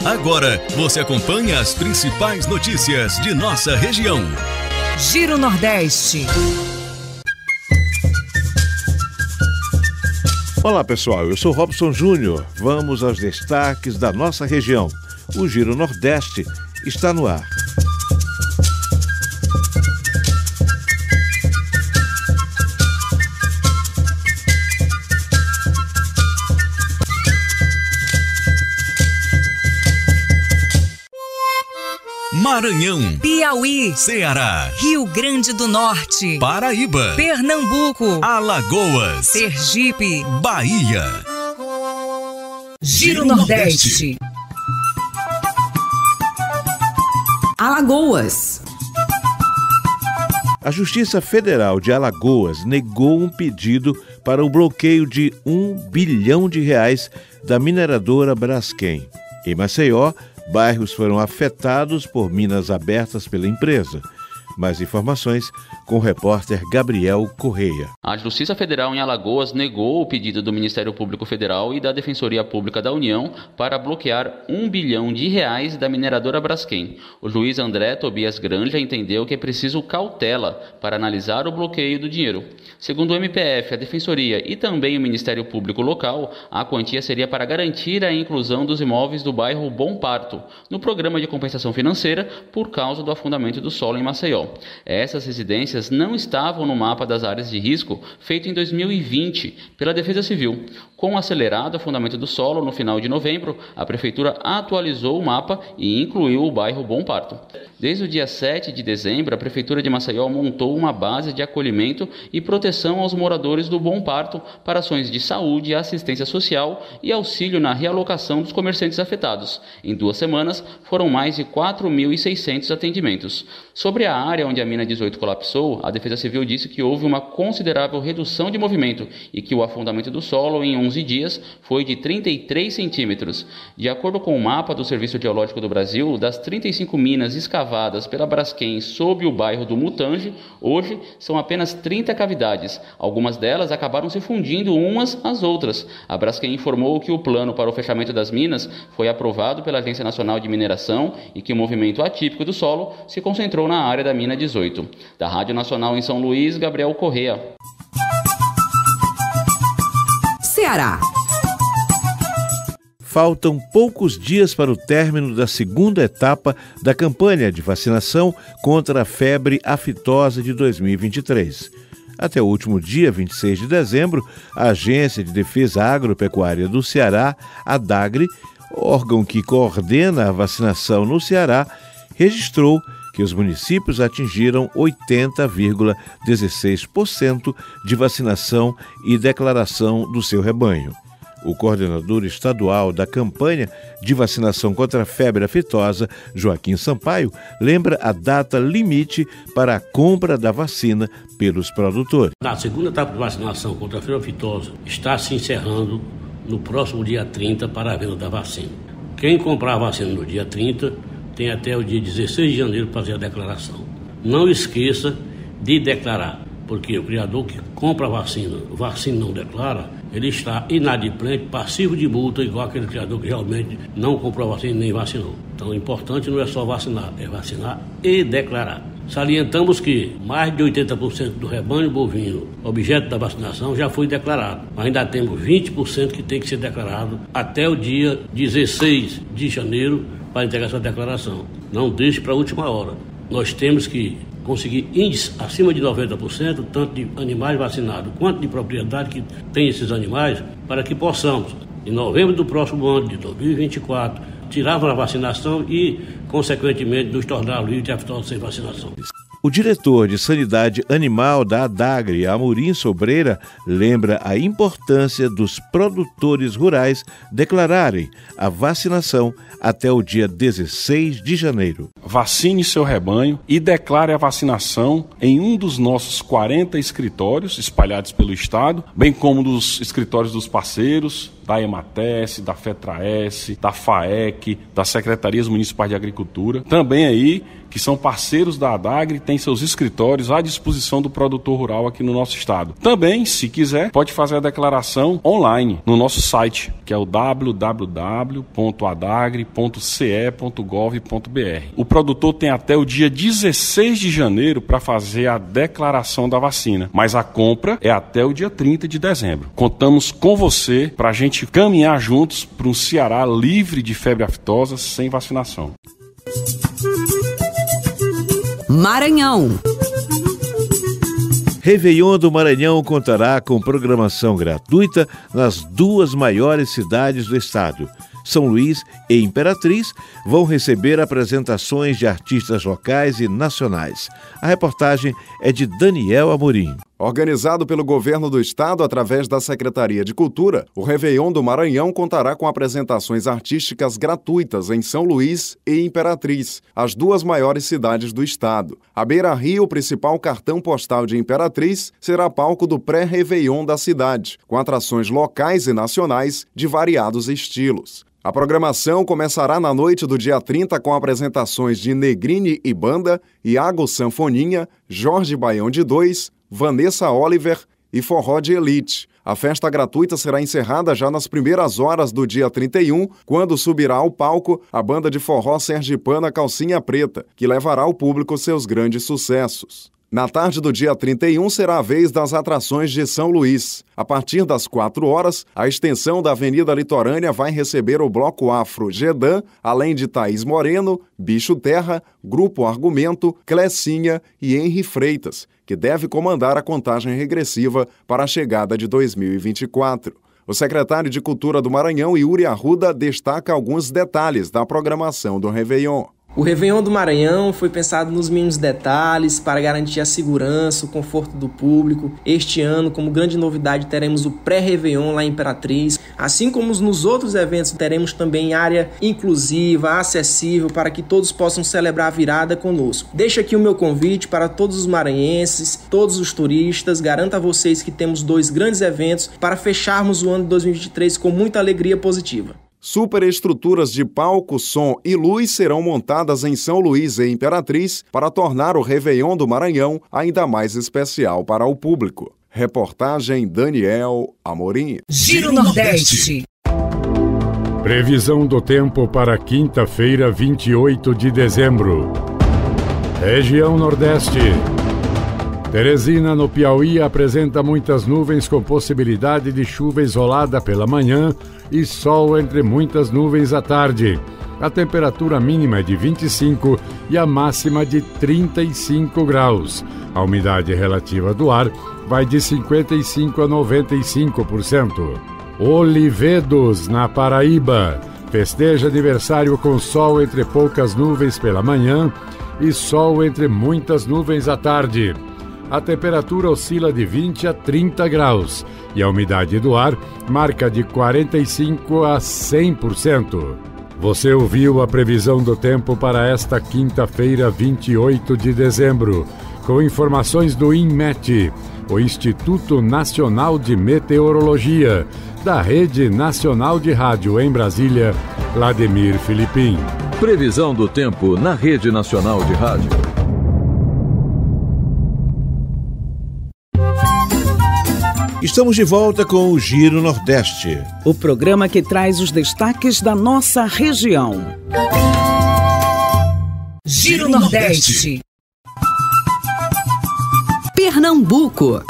Agora você acompanha as principais notícias de nossa região. Giro Nordeste. Olá pessoal, eu sou Robson Júnior. Vamos aos destaques da nossa região. O Giro Nordeste está no ar. Maranhão, Piauí, Ceará, Rio Grande do Norte, Paraíba, Pernambuco, Alagoas, Sergipe, Bahia. Giro Nordeste. Alagoas. A Justiça Federal de Alagoas negou um pedido para o bloqueio de R$1 bilhão da mineradora Braskem. Em Maceió, bairros foram afetados por minas abertas pela empresa. Mais informações com o repórter Gabriel Correia. A Justiça Federal em Alagoas negou o pedido do Ministério Público Federal e da Defensoria Pública da União para bloquear R$1 bilhão da mineradora Braskem. O juiz André Tobias Granja entendeu que é preciso cautela para analisar o bloqueio do dinheiro. Segundo o MPF, a Defensoria e também o Ministério Público local, a quantia seria para garantir a inclusão dos imóveis do bairro Bom Parto no programa de compensação financeira por causa do afundamento do solo em Maceió. Essas residências não estavam no mapa das áreas de risco feito em 2020 pela Defesa Civil. Com o acelerado afundamento do solo no final de novembro, a Prefeitura atualizou o mapa e incluiu o bairro Bom Parto. Desde o dia 7 de dezembro, a Prefeitura de Maceió montou uma base de acolhimento e proteção aos moradores do Bom Parto para ações de saúde, assistência social e auxílio na realocação dos comerciantes afetados. Em 2 semanas, foram mais de 4.600 atendimentos. Sobre a área onde a mina 18 colapsou, a Defesa Civil disse que houve uma considerável redução de movimento e que o afundamento do solo em 11 dias foi de 33 centímetros. De acordo com o mapa do Serviço Geológico do Brasil, das 35 minas escavadas pela Braskem sob o bairro do Mutange, hoje são apenas 30 cavidades. Algumas delas acabaram se fundindo umas às outras. A Braskem informou que o plano para o fechamento das minas foi aprovado pela Agência Nacional de Mineração e que o movimento atípico do solo se concentrou na área da mina 18. Da Rádio Nacional em São Luís, Gabriel Correia. Ceará. Faltam poucos dias para o término da segunda etapa da campanha de vacinação contra a febre aftosa de 2023. Até o último dia, 26 de dezembro, a Agência de Defesa Agropecuária do Ceará, a DAGRE, órgão que coordena a vacinação no Ceará, registrou que os municípios atingiram 80,16% de vacinação e declaração do seu rebanho. O coordenador estadual da campanha de vacinação contra a febre aftosa, Joaquim Sampaio, lembra a data limite para a compra da vacina pelos produtores. A segunda etapa de vacinação contra a febre aftosa está se encerrando no próximo dia 30 para a venda da vacina. Quem comprar a vacina no dia 30 tem até o dia 16 de janeiro para fazer a declaração. Não esqueça de declarar, porque o criador que compra a vacina não declara, ele está inadimplente, passivo de multa, igual aquele criador que realmente não comprou a vacina e nem vacinou. Então o importante não é só vacinar, é vacinar e declarar. Salientamos que mais de 80% do rebanho bovino, objeto da vacinação, já foi declarado. Ainda temos 20% que tem que ser declarado até o dia 16 de janeiro para entregar essa declaração. Não deixe para a última hora. Nós temos que conseguir índice acima de 90%, tanto de animais vacinados quanto de propriedade que tem esses animais, para que possamos, em novembro do próximo ano, de 2024, tirar a vacinação e, consequentemente, nos tornar livres de aftosa sem vacinação. O diretor de Sanidade Animal da ADAGRE, Amorim Sobreira, lembra a importância dos produtores rurais declararem a vacinação até o dia 16 de janeiro. Vacine seu rebanho e declare a vacinação em um dos nossos 40 escritórios espalhados pelo estado, bem como dos escritórios dos parceiros, da EMATES, da FETRAES, da FAEC, das Secretarias Municipais de Agricultura. Também aí que são parceiros da Adagri e têm seus escritórios à disposição do produtor rural aqui no nosso estado. Também, se quiser, pode fazer a declaração online no nosso site, que é o www.adagri.ce.gov.br. O produtor tem até o dia 16 de janeiro para fazer a declaração da vacina, mas a compra é até o dia 30 de dezembro. Contamos com você para a gente caminhar juntos para um Ceará livre de febre aftosa sem vacinação. Maranhão. Réveillon do Maranhão contará com programação gratuita nas duas maiores cidades do estado. São Luís e Imperatriz vão receber apresentações de artistas locais e nacionais. A reportagem é de Daniel Amorim. Organizado pelo governo do estado através da Secretaria de Cultura, o Réveillon do Maranhão contará com apresentações artísticas gratuitas em São Luís e Imperatriz, as duas maiores cidades do estado. A Beira-Rio, o principal cartão postal de Imperatriz, será palco do pré-Réveillon da cidade, com atrações locais e nacionais de variados estilos. A programação começará na noite do dia 30 com apresentações de Negrini e Banda, Iago Sanfoninha, Jorge Baião de 2, Vanessa Oliver e Forró de Elite. A festa gratuita será encerrada já nas primeiras horas do dia 31, quando subirá ao palco a banda de forró sergipana Calcinha Preta, que levará ao público seus grandes sucessos. Na tarde do dia 31 será a vez das atrações de São Luís. A partir das 4 horas, a extensão da Avenida Litorânea vai receber o Bloco Afro Gedan, além de Thaís Moreno, Bicho Terra, Grupo Argumento, Clecinha e Henri Freitas, que deve comandar a contagem regressiva para a chegada de 2024. O secretário de Cultura do Maranhão, Yuri Arruda, destaca alguns detalhes da programação do Réveillon. O Réveillon do Maranhão foi pensado nos mínimos detalhes para garantir a segurança, o conforto do público. Este ano, como grande novidade, teremos o pré-Réveillon lá em Imperatriz. Assim como nos outros eventos, teremos também área inclusiva, acessível, para que todos possam celebrar a virada conosco. Deixo aqui o meu convite para todos os maranhenses, todos os turistas. Garanto a vocês que temos 2 grandes eventos para fecharmos o ano de 2023 com muita alegria positiva. Superestruturas de palco, som e luz serão montadas em São Luís e Imperatriz para tornar o Réveillon do Maranhão ainda mais especial para o público. Reportagem Daniel Amorim. Giro Nordeste. Previsão do tempo para quinta-feira, 28 de dezembro. Região Nordeste. Teresina, no Piauí, apresenta muitas nuvens com possibilidade de chuva isolada pela manhã e sol entre muitas nuvens à tarde. A temperatura mínima é de 25 e a máxima de 35 graus. A umidade relativa do ar vai de 55% a 95%. Olivedos, na Paraíba. Festeja aniversário com sol entre poucas nuvens pela manhã e sol entre muitas nuvens à tarde. A temperatura oscila de 20 a 30 graus e a umidade do ar marca de 45% a 100%. Você ouviu a previsão do tempo para esta quinta-feira, 28 de dezembro, com informações do INMET, o Instituto Nacional de Meteorologia, da Rede Nacional de Rádio em Brasília, Vladimir Filipim. Previsão do tempo na Rede Nacional de Rádio. Estamos de volta com o Giro Nordeste. O programa que traz os destaques da nossa região. Giro Nordeste. Pernambuco.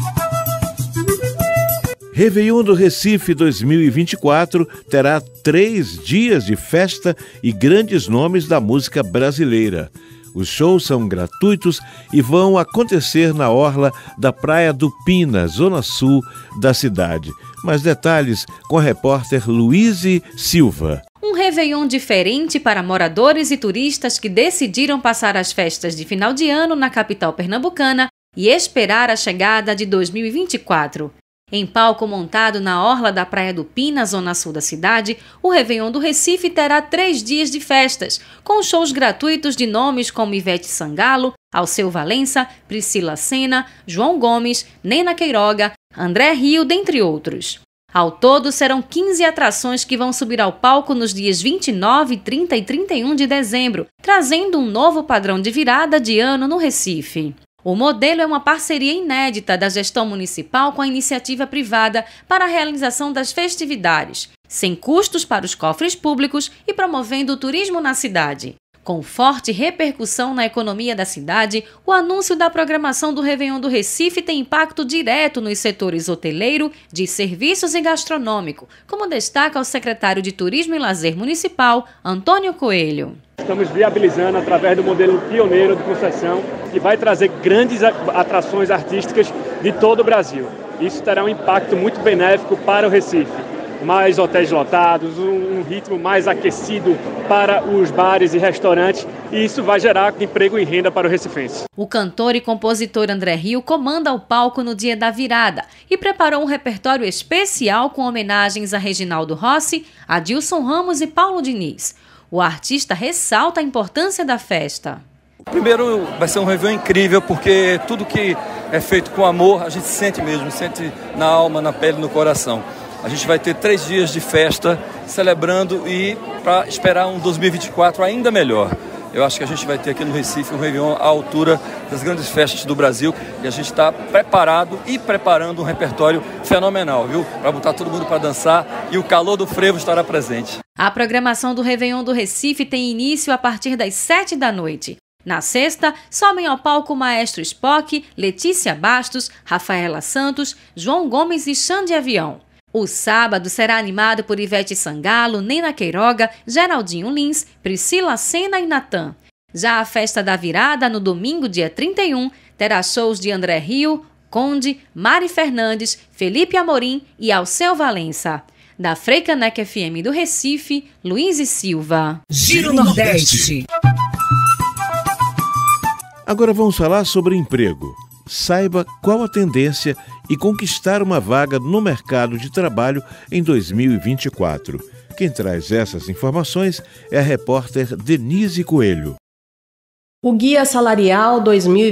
Réveillon do Recife 2024 terá 3 dias de festa e grandes nomes da música brasileira. Os shows são gratuitos e vão acontecer na orla da Praia do Pina, zona sul da cidade. Mais detalhes com a repórter Luíse Silva. Um Réveillon diferente para moradores e turistas que decidiram passar as festas de final de ano na capital pernambucana e esperar a chegada de 2024. Em palco montado na orla da Praia do Pina, zona sul da cidade, o Réveillon do Recife terá 3 dias de festas, com shows gratuitos de nomes como Ivete Sangalo, Alceu Valença, Priscila Senna, João Gomes, Nena Queiroga, André Rio, dentre outros. Ao todo, serão 15 atrações que vão subir ao palco nos dias 29, 30 e 31 de dezembro, trazendo um novo padrão de virada de ano no Recife. O modelo é uma parceria inédita da gestão municipal com a iniciativa privada para a realização das festividades, sem custos para os cofres públicos e promovendo o turismo na cidade. Com forte repercussão na economia da cidade, o anúncio da programação do Réveillon do Recife tem impacto direto nos setores hoteleiro, de serviços e gastronômico, como destaca o secretário de Turismo e Lazer Municipal, Antônio Coelho. Estamos viabilizando através do modelo pioneiro de concessão, que vai trazer grandes atrações artísticas de todo o Brasil. Isso terá um impacto muito benéfico para o Recife. Mais hotéis lotados, um ritmo mais aquecido para os bares e restaurantes, e isso vai gerar emprego e renda para o recifense. O cantor e compositor André Rio comanda o palco no dia da virada e preparou um repertório especial com homenagens a Reginaldo Rossi, Adilson Ramos e Paulo Diniz. O artista ressalta a importância da festa. Primeiro, vai ser um Réveillon incrível, porque tudo que é feito com amor, a gente sente mesmo, sente na alma, na pele, no coração. A gente vai ter 3 dias de festa, celebrando e para esperar um 2024 ainda melhor. Eu acho que a gente vai ter aqui no Recife um Réveillon à altura das grandes festas do Brasil e a gente está preparado e preparando um repertório fenomenal, viu? Para botar todo mundo para dançar e o calor do frevo estará presente. A programação do Réveillon do Recife tem início a partir das 7 da noite. Na sexta, sobem ao palco Maestro Spock, Letícia Bastos, Rafaela Santos, João Gomes e Xande Avião. O sábado será animado por Ivete Sangalo, Nena Queiroga, Geraldinho Lins, Priscila Senna e Natan. Já a festa da virada, no domingo, dia 31, terá shows de André Rio, Conde, Mari Fernandes, Felipe Amorim e Alceu Valença. Da Freicaneca FM do Recife, Luiz e Silva. Giro Nordeste. Agora vamos falar sobre emprego. Saiba qual a tendência e conquistar uma vaga no mercado de trabalho em 2024. Quem traz essas informações é a repórter Denise Coelho. O Guia Salarial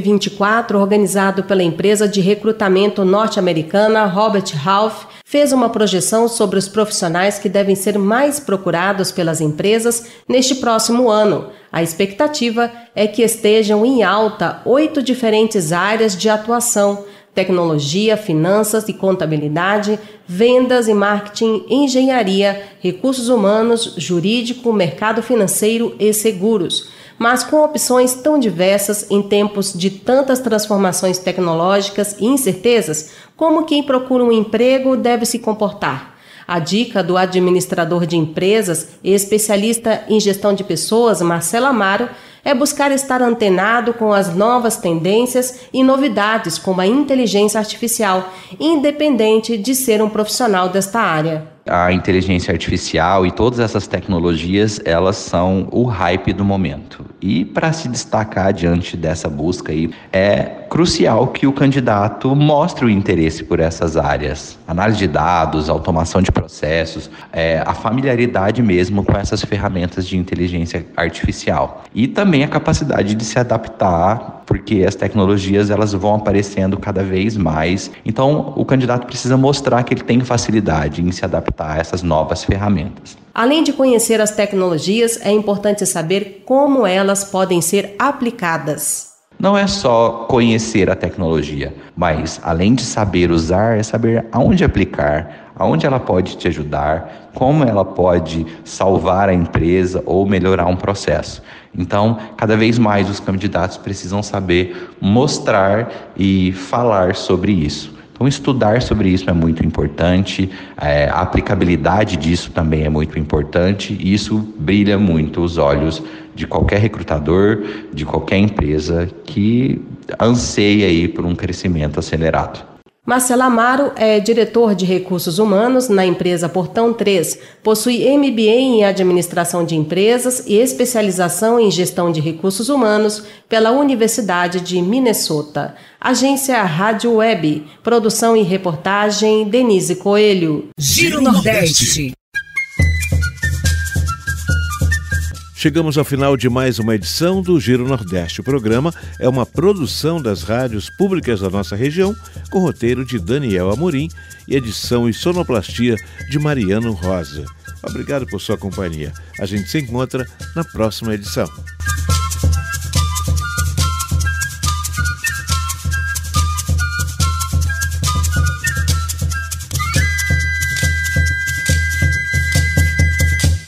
2024, organizado pela empresa de recrutamento norte-americana Robert Half, fez uma projeção sobre os profissionais que devem ser mais procurados pelas empresas neste próximo ano. A expectativa é que estejam em alta 8 diferentes áreas de atuação: tecnologia, finanças e contabilidade, vendas e marketing, engenharia, recursos humanos, jurídico, mercado financeiro e seguros. Mas com opções tão diversas em tempos de tantas transformações tecnológicas e incertezas, como quem procura um emprego deve se comportar? A dica do administrador de empresas e especialista em gestão de pessoas, Marcelo Amaro, é buscar estar antenado com as novas tendências e novidades como a inteligência artificial, independente de ser um profissional desta área. A inteligência artificial e todas essas tecnologias, elas são o hype do momento. E para se destacar diante dessa busca aí, é crucial que o candidato mostre o interesse por essas áreas. Análise de dados, automação de processos, a familiaridade mesmo com essas ferramentas de inteligência artificial. E também a capacidade de se adaptar, porque as tecnologias elas vão aparecendo cada vez mais. Então, o candidato precisa mostrar que ele tem facilidade em se adaptar a essas novas ferramentas. Além de conhecer as tecnologias, é importante saber como elas podem ser aplicadas. Não é só conhecer a tecnologia, mas além de saber usar, é saber aonde aplicar, aonde ela pode te ajudar, como ela pode salvar a empresa ou melhorar um processo. Então, cada vez mais os candidatos precisam saber mostrar e falar sobre isso. Então, estudar sobre isso é muito importante, a aplicabilidade disso também é muito importante e isso brilha muito os olhos de qualquer recrutador, de qualquer empresa que anseia aí por um crescimento acelerado. Marcelo Amaro é diretor de recursos humanos na empresa Portão 3, possui MBA em administração de empresas e especialização em gestão de recursos humanos pela Universidade de Minnesota. Agência Rádio Web, produção e reportagem Denise Coelho. Giro Nordeste. Chegamos ao final de mais uma edição do Giro Nordeste. O programa é uma produção das rádios públicas da nossa região, com roteiro de Daniel Amorim e edição e sonoplastia de Mariano Rosa. Obrigado por sua companhia. A gente se encontra na próxima edição.